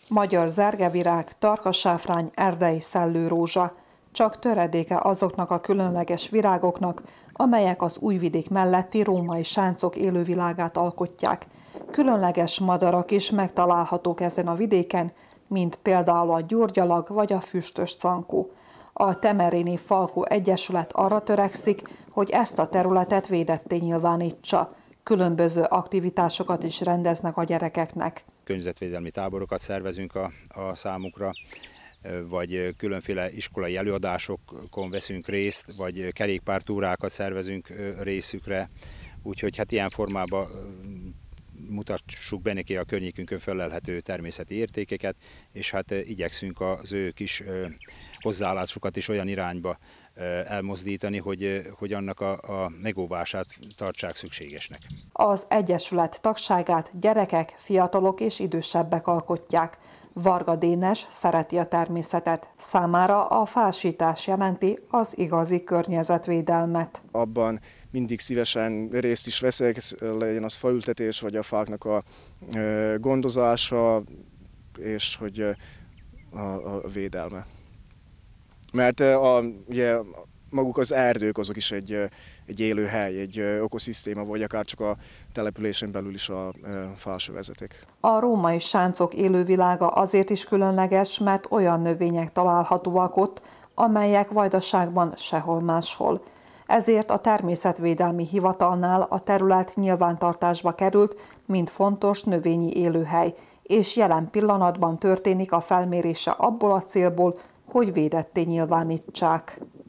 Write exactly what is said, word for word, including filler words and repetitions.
Magyar zergevirág, tarkasáfrány, erdei szellőrózsa. Csak töredéke azoknak a különleges virágoknak, amelyek az Újvidék melletti római sáncok élővilágát alkotják. Különleges madarak is megtalálhatók ezen a vidéken, mint például a gyurgyalag vagy a füstös cankó. A Temerini Falkó Egyesület arra törekszik, hogy ezt a területet védetté nyilvánítsa. Különböző aktivitásokat is rendeznek a gyerekeknek. Környezetvédelmi táborokat szervezünk a, a számukra, vagy különféle iskolai előadásokon veszünk részt, vagy kerékpártúrákat szervezünk részükre. Úgyhogy hát ilyen formában mutassuk be neki a környékünkön felelhető természeti értékeket, és hát igyekszünk az ő kis hozzáállásukat is olyan irányba elmozdítani, hogy, hogy annak a, a megóvását tartsák szükségesnek. Az Egyesület tagságát gyerekek, fiatalok és idősebbek alkotják. Varga Dénes szereti a természetet. Számára a fásítás jelenti az igazi környezetvédelmet. Abban mindig szívesen részt is veszek, legyen az faültetés, vagy a fáknak a gondozása, és hogy a, a védelme. Mert a, ugye, maguk az erdők azok is egy, egy élőhely, egy ökoszisztéma, vagy akár csak a településen belül is a fásövezetek. A római sáncok élővilága azért is különleges, mert olyan növények találhatóak ott, amelyek Vajdaságban sehol máshol. Ezért a Természetvédelmi Hivatalnál a terület nyilvántartásba került, mint fontos növényi élőhely, és jelen pillanatban történik a felmérése abból a célból, hogy védetté nyilvánítsák.